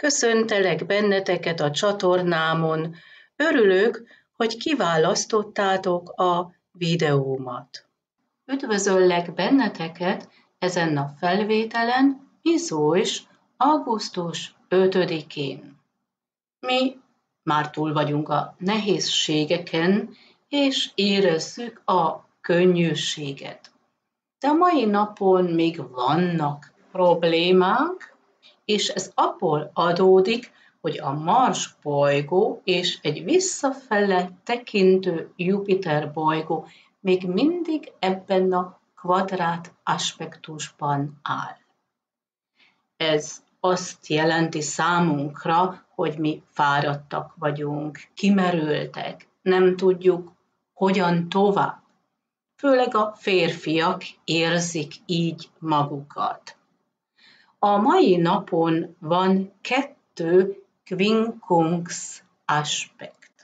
Köszöntelek benneteket a csatornámon. Örülök, hogy kiválasztottátok a videómat. Üdvözöllek benneteket ezen a felvételen, Iszós augusztus 5-én. Mi már túl vagyunk a nehézségeken, és érezzük a könnyűséget. De a mai napon még vannak problémák, és ez abból adódik, hogy a Mars bolygó és egy visszafele tekintő Jupiter bolygó még mindig ebben a kvadrát aspektusban áll. Ez azt jelenti számunkra, hogy mi fáradtak vagyunk, kimerültek, nem tudjuk, hogyan tovább. Főleg a férfiak érzik így magukat. A mai napon van 2 quincunx aspekt,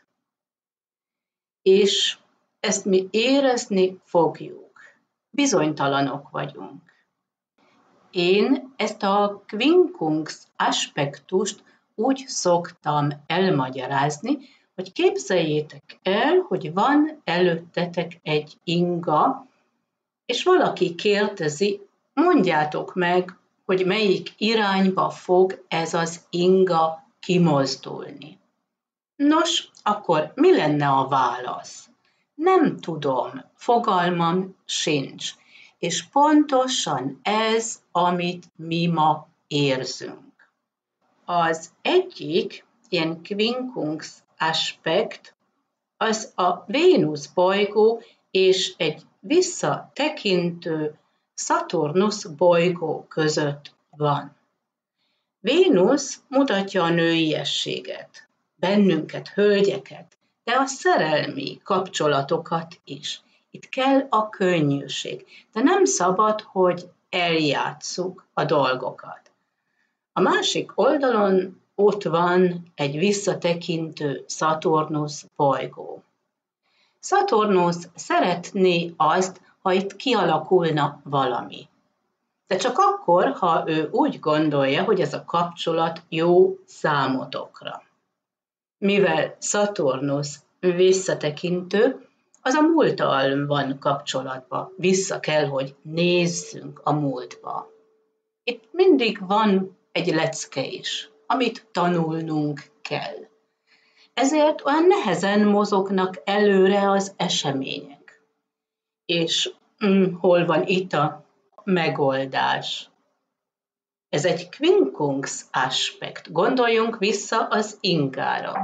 és ezt mi érezni fogjuk. Bizonytalanok vagyunk. Én ezt a quincunx aspektust úgy szoktam elmagyarázni, hogy képzeljétek el, hogy van előttetek egy inga, és valaki kérdezi, mondjátok meg, hogy melyik irányba fog ez az inga kimozdulni. Nos, akkor mi lenne a válasz? Nem tudom, fogalmam sincs, és pontosan ez, amit mi ma érzünk. Az egyik ilyen quincunx aspekt, az a Vénusz bolygó és egy visszatekintő Szaturnusz bolygó között van. Vénusz mutatja a nőiességet, bennünket, hölgyeket, de a szerelmi kapcsolatokat is. Itt kell a könnyűség, de nem szabad, hogy eljátsszuk a dolgokat. A másik oldalon ott van egy visszatekintő Szaturnusz bolygó. Szaturnusz szeretné azt, ha itt kialakulna valami. De csak akkor, ha ő úgy gondolja, hogy ez a kapcsolat jó számotokra. Mivel Szaturnusz visszatekintő, az a múlttal van kapcsolatban. Vissza kell, hogy nézzünk a múltba. Itt mindig van egy lecke is, amit tanulnunk kell. Ezért olyan nehezen mozognak előre az események. És hol van itt a megoldás? Ez egy quincunx aspekt. Gondoljunk vissza az ingára.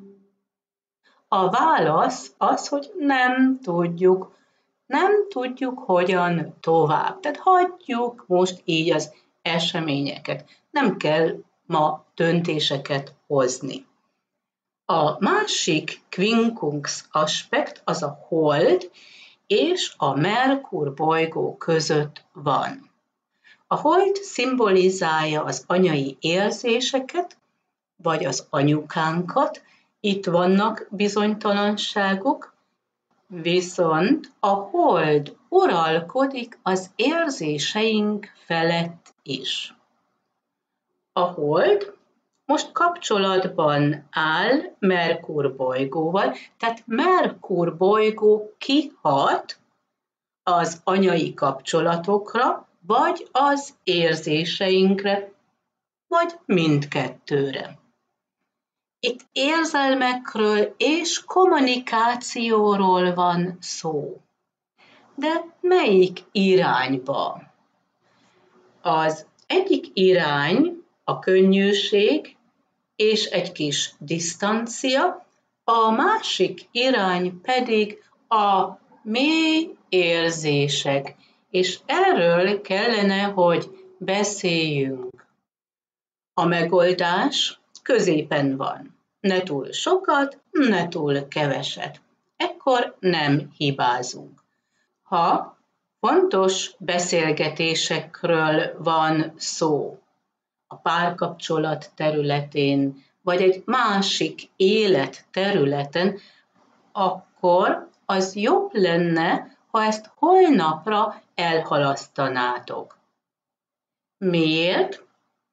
A válasz az, hogy nem tudjuk, hogyan tovább. Tehát hagyjuk most így az eseményeket. Nem kell ma döntéseket hozni. A másik quincunx aspekt az a Hold és a Merkur bolygó között van. A Hold szimbolizálja az anyai érzéseket, vagy az anyukánkat, itt vannak bizonytalanságok, viszont a Hold uralkodik az érzéseink felett is. A Hold most kapcsolatban áll Merkur bolygóval, tehát Merkur bolygó kihat az anyai kapcsolatokra, vagy az érzéseinkre, vagy mindkettőre. Itt érzelmekről és kommunikációról van szó. De melyik irányba? Az egyik irány a könnyűség és egy kis disztancia, a másik irány pedig a mély érzések, és erről kellene, hogy beszéljünk. A megoldás középen van. Ne túl sokat, ne túl keveset. Ekkor nem hibázunk. Ha fontos beszélgetésekről van szó, a párkapcsolat területén, vagy egy másik életterületen, akkor az jobb lenne, ha ezt holnapra elhalasztanátok. Miért?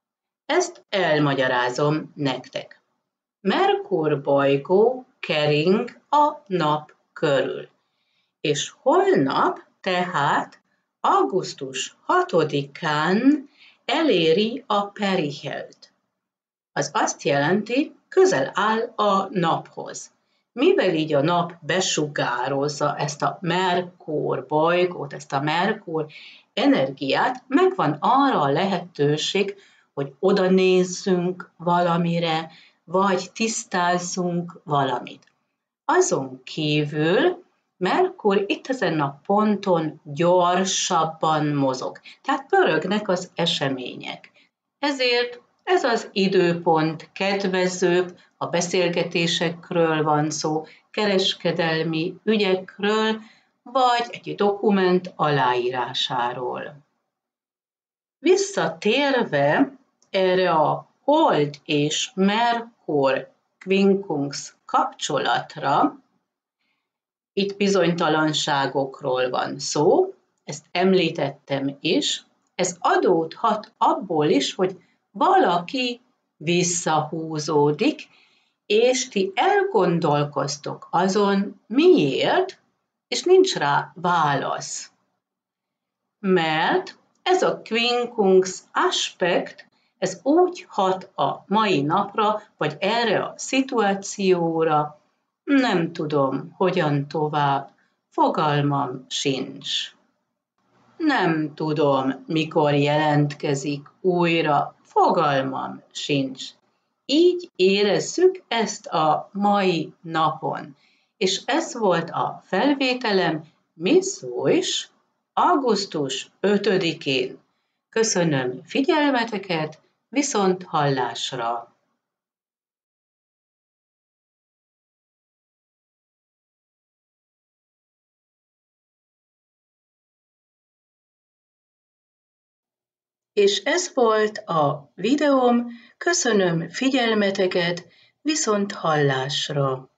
Ezt elmagyarázom nektek. Merkur bolygó kering a nap körül, és holnap, tehát augusztus 6-án eléri a perihelt. Az azt jelenti, közel áll a naphoz. Mivel így a nap besugározza ezt a Merkur bolygót, ezt a Merkur energiát, megvan arra a lehetőség, hogy oda nézzünk valamire, vagy tisztázzunk valamit. Azon kívül Merkur itt ezen a ponton gyorsabban mozog, tehát pörögnek az események. Ezért ez az időpont kedvezőbb, a beszélgetésekről van szó, kereskedelmi ügyekről, vagy egy dokument aláírásáról. Visszatérve erre a Hold és Merkur quincunx kapcsolatra, itt bizonytalanságokról van szó, ezt említettem is, ez adódhat abból is, hogy valaki visszahúzódik, és ti elgondolkoztok azon, miért, és nincs rá válasz. Mert ez a quincunx aspekt, ez úgy hat a mai napra, vagy erre a szituációra, nem tudom, hogyan tovább, fogalmam sincs. Nem tudom, mikor jelentkezik újra, fogalmam sincs. Így érezzük ezt a mai napon. És ez volt a felvételem Miss Voice augusztus 5-én. Köszönöm figyelmeteket, viszont hallásra! És ez volt a videóm, köszönöm figyelmeteket, viszont hallásra!